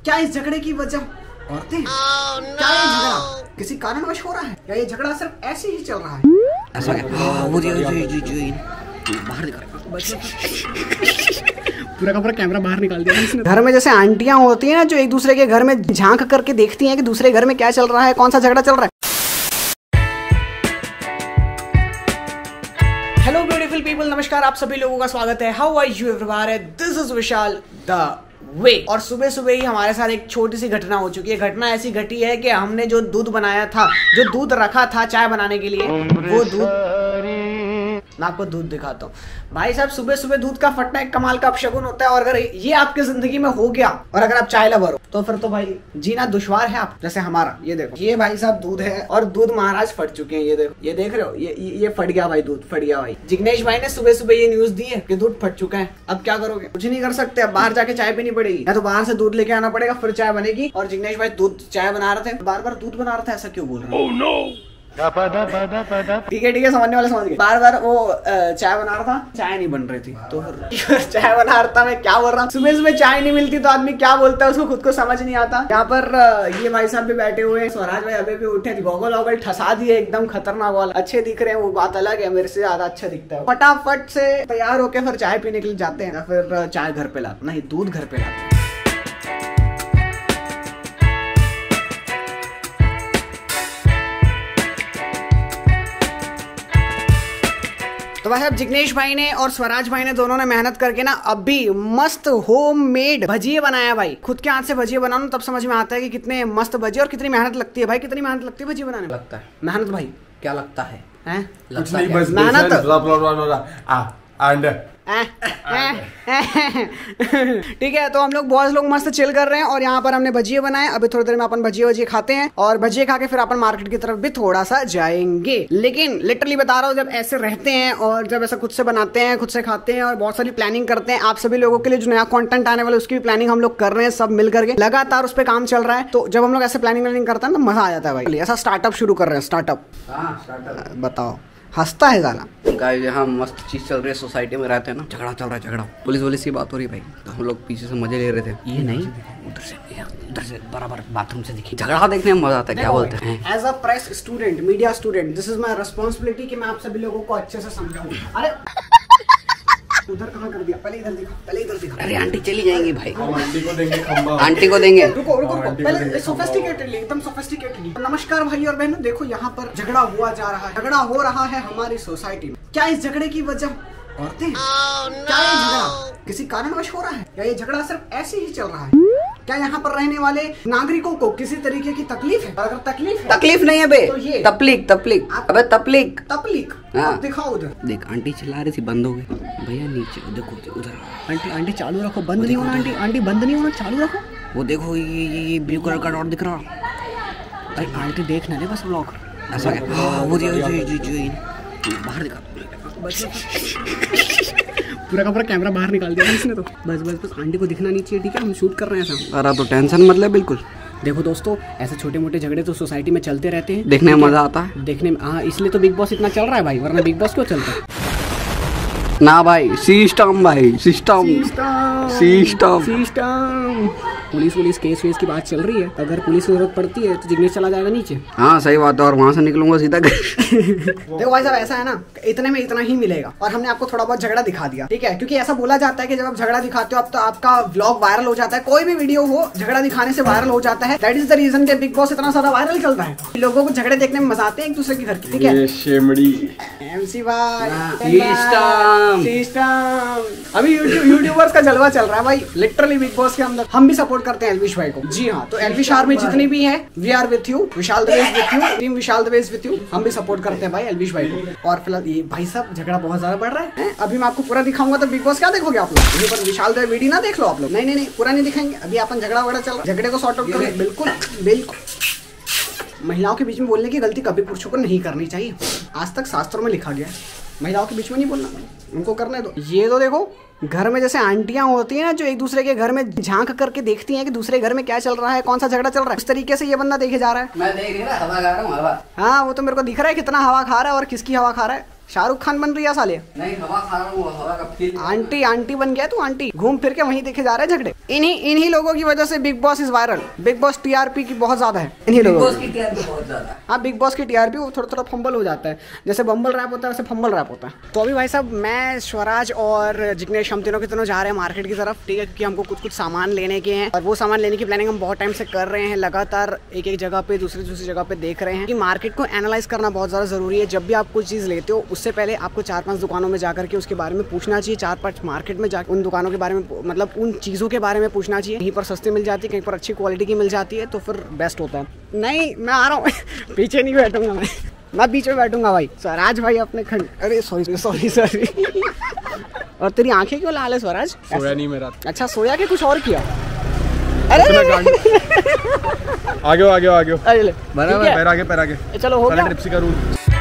क्या इस झगड़े की वजह औरतें? क्या ये झगड़ा किसी कारणवश हो रहा है या ये झगड़ा सिर्फ ऐसे ही चल रहा है? ऐसा क्या? वो बाहर निकाल पूरा का पूरा कैमरा बाहर निकाल दिया इसने। घर में जैसे आंटियां होती हैं ना, जो एक दूसरे के घर में झांक करके देखती हैं कि दूसरे घर में क्या चल रहा है, कौन सा झगड़ा चल रहा है। हेलो ब्यूटीफुल पीपल, नमस्कार, आप सभी लोगों का स्वागत है। How are you everyone, this is Vishal द वे। और सुबह सुबह ही हमारे साथ एक छोटी सी घटना हो चुकी है। घटना ऐसी घटी है कि हमने जो दूध बनाया था, जो दूध रखा था चाय बनाने के लिए, वो दूध, मैं आपको दूध दिखाता हूँ भाई साहब। सुबह सुबह दूध का फटना एक कमाल का अपशगुन होता है, और अगर ये आपकी जिंदगी में हो गया और अगर आप चाय लवर हो तो फिर तो भाई जीना दुश्वार है। आप जैसे हमारा ये देखो, ये भाई साहब दूध है और दूध महाराज फट चुके हैं। ये देखो, ये देख रहे हो, ये फट गया भाई, दूध फट गया भाई। जिग्नेश भाई ने सुबह सुबह ये न्यूज दी है कि दूध फट चुका है। अब क्या करोगे? कुछ नहीं कर सकते, अब बाहर जाके चाय पीनी पड़ेगी, या तो बाहर से दूध लेके आना पड़ेगा, फिर चाय बनेगी। और जिग्नेश भाई दूध चाय बना रहे थे, बार बार दूध बना रहा था, ऐसा क्यों बोल रहे हैं? ठीक है, समझने वाले समझ गए। बार बार वो चाय बना रहा था, चाय नहीं बन रही थी, तो फिर चाय बना रहा था। मैं क्या बोल रहा हूँ, सुबह सुबह चाय नहीं मिलती तो आदमी क्या बोलता है, उसको खुद को समझ नहीं आता। यहाँ पर ये भाई साहब भी बैठे हुए हैं, स्वराज भाई अभी भी उठे, गॉगल वॉगल ठसा दिए, एकदम खतरनाक वाला। अच्छे दिख रहे हैं, वो बात अलग है, मेरे से ज्यादा अच्छा दिखता है। फटाफट से तैयार होके फिर चाय पीने के लिए जाते हैं, फिर चाय घर पे लाते, नहीं दूध घर पे लाते हैं। तो भाई साहब जिग्नेश भाई ने और स्वराज भाई ने दोनों ने मेहनत करके ना अभी मस्त होममेड भजिए बनाया भाई। खुद के हाथ से भजिए बनाना तब समझ में आता है कि कितने मस्त भजिए और कितनी मेहनत लगती है भाई। कितनी मेहनत लगती है भजिए बनाने में? लगता है मेहनत भाई, क्या लगता है? मेहनत ठीक है। तो हम लोग बहुत लोग मस्त चिल कर रहे हैं और यहाँ पर हमने भजिए बनाए। अभी थोड़ी देर में अपन भजिए खाते हैं और भजिए खा के फिर अपन मार्केट की तरफ भी थोड़ा सा जाएंगे। लेकिन लिटरली बता रहा हूँ, जब ऐसे रहते हैं और जब ऐसा खुद से बनाते हैं, खुद से खाते हैं और बहुत सारी प्लानिंग करते हैं आप सभी लोगों के लिए, जो नया कंटेंट आने वाला है उसकी भी प्लानिंग हम लोग कर रहे हैं, सब मिल करके लगातार उस पर काम चल रहा है। तो जब हम लोग ऐसे प्लानिंग करते हैं तो मजा आ जाता है भाई। ऐसा स्टार्टअप शुरू कर रहे हैं, स्टार्टअप बताओ, हंसता है साला। गाइस यहाँ मस्त चीज चल रही है, सोसाइटी में रहते हैं ना, झगड़ा चल रहा है, झगड़ा पुलिस की बात हो रही है भाई। तो हम लोग पीछे से मजे ले रहे थे, ये नहीं उधर से बराबर बाथरूम से दिखी। झगड़ा देखने में मजा आता है, क्या बोलते हैं। As a press student, media student, this is my responsibility कि मैं आप सभी लोगों को अच्छे से समझाऊं। अरे उधर कहाँ कर दिया? पहले इधर दिखा, पहले इधर दिखा। अरे आंटी चली जाएंगी भाई, आंटी को देंगे खंबा, आंटी को देंगे। रुको पहले सोफिस्टिकेटेडली, एकदम सोफिस्टिकेटेडली। नमस्कार भाई और बहनों, देखो यहाँ पर झगड़ा हुआ जा रहा है, झगड़ा हो रहा है हमारी सोसाइटी में। क्या इस झगड़े की वजह औरतें? क्या ये झगड़ा किसी कारणवश हो रहा है या ये झगड़ा सिर्फ ऐसे ही चल रहा है? क्या यहाँ पर रहने वाले नागरिकों को किसी तरीके की तकलीफ है? अगर तकलीफ नहीं है बे, तो ये तपलीक अबे तपलीक। हाँ। दिखाओ उधर, देख आंटी चिल्ला रही थी, बंद हो गई भैया, नीचे देखो उधर। आंटी चालू रखो, बंद नहीं होना। आंटी बंद नहीं होना, चालू रखो। वो देखो ये ब्लू कलर का डॉट दिख रहा। अरे आंटी देखना दे बस ब्लॉग। ऐसा क्या? वो बाहर निकाल पूरा का पूरा कैमरा बाहर निकाल दिया इसने। तो बस आंटी को दिखना नहीं चाहिए, ठीक है? हम शूट कर रहे हैं ऐसा। अरे तो टेंशन मत ले, बिल्कुल। देखो दोस्तों, ऐसे छोटे मोटे झगड़े तो सोसाइटी में चलते रहते हैं, देखने में मजा आता है, देखने में। हाँ, इसलिए तो बिग बॉस इतना चल रहा है भाई, वरना बिग बॉस क्यों चलता है ना भाई। सिस्टम भाई, सिस्टम। पुलिस केस वेस की बात चल रही है। अगर पुलिस की जरूरत पड़ती है तो जिग्नेश चला जाएगा नीचे। हाँ सही बात है, और वहाँ से निकलूंगा सीधा देखो भाई साहब, ऐसा है ना, इतने में इतना ही मिलेगा। और हमने आपको थोड़ा बहुत झगड़ा दिखा दिया, ठीक है? क्योंकि ऐसा बोला जाता है कि जब आप झगड़ा दिखाते हो अब तो आपका व्लॉग वायरल हो जाता है। कोई भी वीडियो हो झगड़ा दिखाने से वायरल हो जाता है। दैट इज द रीजन कि बिग बॉस इतना ज्यादा वायरल चलता है। लोगों को झगड़े देखने में मजा आते हैं एक दूसरे के घर की, ठीक है? MC भाई, अभी यूट्यूबर्स का जलवा चल रहा है भाई, लिटरली बिग बॉस के अंदर। हम भी सपोर्ट करते हैं एल्विश भाई को। जी हाँ, तो एल्विश आर्मी जितनी भी है, we are with you, Vishal दवेज विथ यू, टीम विशाल दवेज विथ यू। हम भी सपोर्ट करते हैं भाई एल्विश भाई को। और फिलहाल ये भाई साहब झगड़ा बहुत ज्यादा बढ़ रहा है। अभी मैं आपको पूरा दिखाऊंगा तो बिग बॉस क्या देखोगे आप लोग? यहीं पर विशाल दवे वीडियो ना देख लो आप लोग। नहीं पूरा नहीं दिखाएंगे। अभी अपन झगड़ा वगड़ा चल रहा है, झगड़े को सॉर्ट आउट करें। बिल्कुल महिलाओं के बीच में बोलने की गलती कभी पुरुषों को नहीं करनी चाहिए। आज तक शास्त्रों में लिखा गया है, महिलाओं के बीच में नहीं बोलना, उनको करने दो। ये तो देखो, घर में जैसे आंटियां होती हैं ना, जो एक दूसरे के घर में झांक करके देखती हैं कि दूसरे घर में क्या चल रहा है, कौन सा झगड़ा चल रहा है। इस तरीके से ये बंदा देखे जा रहा है। मैं देख रहा हवा खा रहा हूँ, हवा। हाँ, वो तो मेरे को दिख रहा है कितना हवा खा रहा है और किसकी हवा खा रहा है। शाहरुख खान बन रही है साले। नहीं हवा खा रहा हूँ, हवा का फील। आंटी बन गया तू, आंटी घूम फिर के वहीं देखे जा रहे हैं झगड़े। इन्हीं लोगों की वजह से Bigg Boss is viral. Bigg Boss TRP की बहुत ज्यादा है इन्हीं लोगों की। हाँ बिग बॉस की टीआरपी वो थोड़ा फंबल हो जाता है, जैसे बम्बल रैप होता है वैसे फंबल रैप होता है। तो अभी भाई साहब मैं स्वराज और जिग्नेश हम तीनों के तीनों जा रहे हैं मार्केट की तरफ, ठीक है, क्योंकि हमको कुछ सामान लेने के हैं और वो सामान लेने की प्लानिंग हम बहुत टाइम से कर रहे हैं। लगातार एक जगह पे दूसरी जगह पे देख रहे हैं कि मार्केट को एनालाइज करना बहुत ज़्यादा ज़रूरी है। जब भी आप कोई चीज़ लेते हो उससे पहले आपको 4-5 दुकानों में जाकर के उसके बारे में पूछना चाहिए, 4-5 मार्केट में जाकर उन दुकानों के बारे में, मतलब उन चीज़ों के बारे में पूछना चाहिए। कहीं पर सस्ती मिल जाती है, कहीं पर अच्छी क्वालिटी की मिल जाती है, तो फिर बेस्ट होता है। नहीं मैं आ रहा हूँ पीछे नहीं बैठूंगा मैं बीच में बैठूंगा भाई। स्वराज भाई अपने खंड, अरे सॉरी और तेरी आंखें क्यों लाल है स्वराज? सोया नहीं मेरा। अच्छा सोया के कुछ और किया? अरे आगे बराबर, पैर आगे चलो हो गया। ट्रिप्सी का रूल।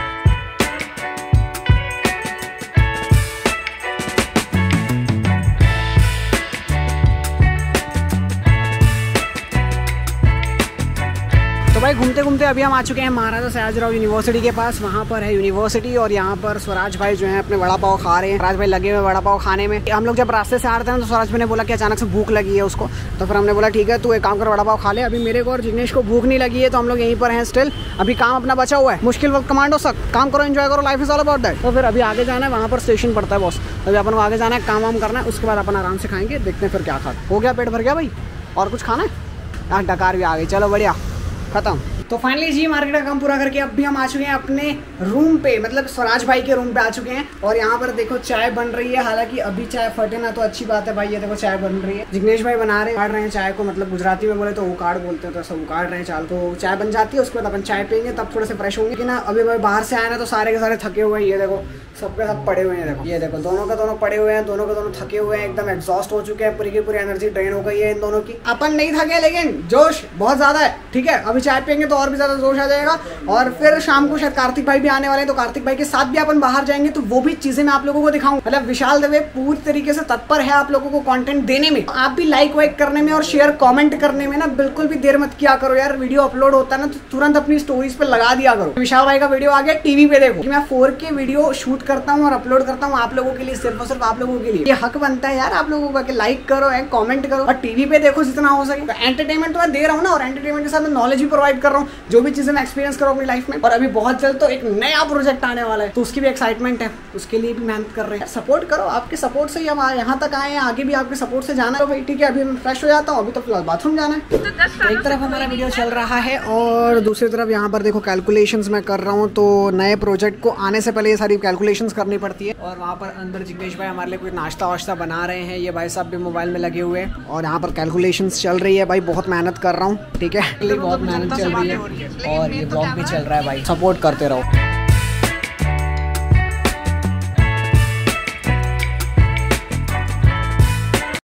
तो भाई घूमते घूमते अभी हम आ चुके हैं महाराजा सयाजीराव यूनिवर्सिटी के पास। वहाँ पर है यूनिवर्सिटी और यहाँ पर स्वराज भाई जो है अपने वड़ा पाव खा रहे हैं। स्वराज भाई लगे हुए वड़ा पाव खाने में। हम लोग जब रास्ते से आ रहे थे ना तो स्वराज भाई ने बोला कि अचानक से भूख लगी है उसको, तो फिर हमने बोला ठीक है तू एक काम कर वड़ा पाव खा ले। अभी मेरे को और जिग्नेश को भूख नहीं लगी है तो हम लोग यहीं पर हैं स्टिल। अभी काम अपना बचा हुआ है, मुश्किल वक्त कमांडो काम करो, एंजॉय करो, life is all about that. तो फिर अभी आगे जाना है, वहाँ पर स्टेशन पड़ता है बॉस। अभी अपन को आगे जाना है, काम वाम करना है, उसके बाद अपन आराम से खाएंगे, देखते हैं फिर क्या खा। हो गया पेट भर गया भाई, और कुछ खाना है? यहाँ डकार भी आ गई, चलो बढ़िया खत्म। तो फाइनली जी मार्केट का काम पूरा करके अब भी हम आ चुके हैं अपने रूम पे, मतलब स्वराज भाई के रूम पे आ चुके हैं। और यहाँ पर देखो चाय बन रही है, हालांकि अभी चाय फटे ना तो अच्छी बात है भाई। ये देखो चाय बन रही है, जिग्नेश भाई बना रहे काट रहे हैं चाय को, मतलब गुजराती में बोले तो उकाड़ बोलते हैं, तो सब उकाड़ रहे हैं चाल। तो चाय बन जाती है, उसके बाद अपन चाय पियेंगे, तब थोड़े से फ्रेश होंगे कि ना। अभी भाई बाहर से आए ना तो सारे के सारे थके हुए हैं, ये देखो सबके सब पड़े हुए हैं। देखो ये देखो दोनों के दोनों पड़े हुए हैं, दोनों के दोनों थके हुए हैं, एकदम एग्जॉस्ट हो चुके हैं, पूरी की पूरी एनर्जी ड्रेन हो गई है इन दोनों की। अपन नहीं थके लेकिन जोश बहुत ज्यादा है, ठीक है। अभी चाय पियेंगे तो और भी ज्यादा जोश आ जाएगा। और फिर शाम को शायद कार्तिक भाई भी आने वाले हैं, तो कार्तिक भाई के साथ भी अपन बाहर जाएंगे, तो वो भी चीजें मैं आप लोगों को दिखाऊं। मतलब विशाल दवे पूरी तरीके से तत्पर है आप लोगों को कंटेंट देने में। आप भी लाइक वाइक करने में और शेयर कमेंट करने में ना बिल्कुल भी देर मत किया करो यार। वीडियो अपलोड होता है ना तो तुरंत अपनी स्टोरीज पे लगा दिया करो। विशाल भाई का वीडियो आ गया टीवी पे, देखो मैं 4K वीडियो शूट करता हूँ और अपलोड करता हूँ आप लोगों के लिए, सिर्फ और सिर्फ आप लोगों के लिए। ये हक बनता है यार आप लोगों का कि लाइक करो, कमेंट करो और टीवी पे देखो जितना हो सके। तो एंटरटेनमेंट तो मैं दे रहा हूँ ना, और एंटरटेनमेंट के साथ मैं नॉलेज भी प्रोवाइड कर रहा हूँ, जो भी चीजें मैं एक्सपीरियंस करूँ अपनी लाइफ में। और अभी बहुत जल्द तो एक नया प्रोजेक्ट आने वाला है, तो उसकी भी एक्साइटमेंट है, उसके लिए भी मेहनत कर रहे हैं। सपोर्ट करो, आपके सपोर्ट से ही हम यहाँ तक आए हैं, आगे भी आपके सपोर्ट से जाना है। तो भाई ठीक है अभी मैं फ्रेश हो जाता हूँ, अभी तो फिलहाल बाथरूम जाना है। एक तरफ हमारा वीडियो चल रहा है और दूसरी तरफ यहाँ पर देखो कैलकुलेशंस मैं कर रहा हूँ। तो नए प्रोजेक्ट को आने से पहले ये सारी कैलकुलेशंस करनी पड़ती है। और वहाँ पर अंदर जिग्नेश भाई हमारे लिए कोई नाश्ता वाश्ता बना रहे हैं, ये भाई साहब भी मोबाइल में लगे हुए हैं और यहाँ पर कैलकुलेशंस चल रही है। भाई बहुत मेहनत कर रहा हूँ, ठीक है, बहुत मेहनत चल रही है और ये ब्लॉग भी चल रहा है भाई, सपोर्ट करते रहो।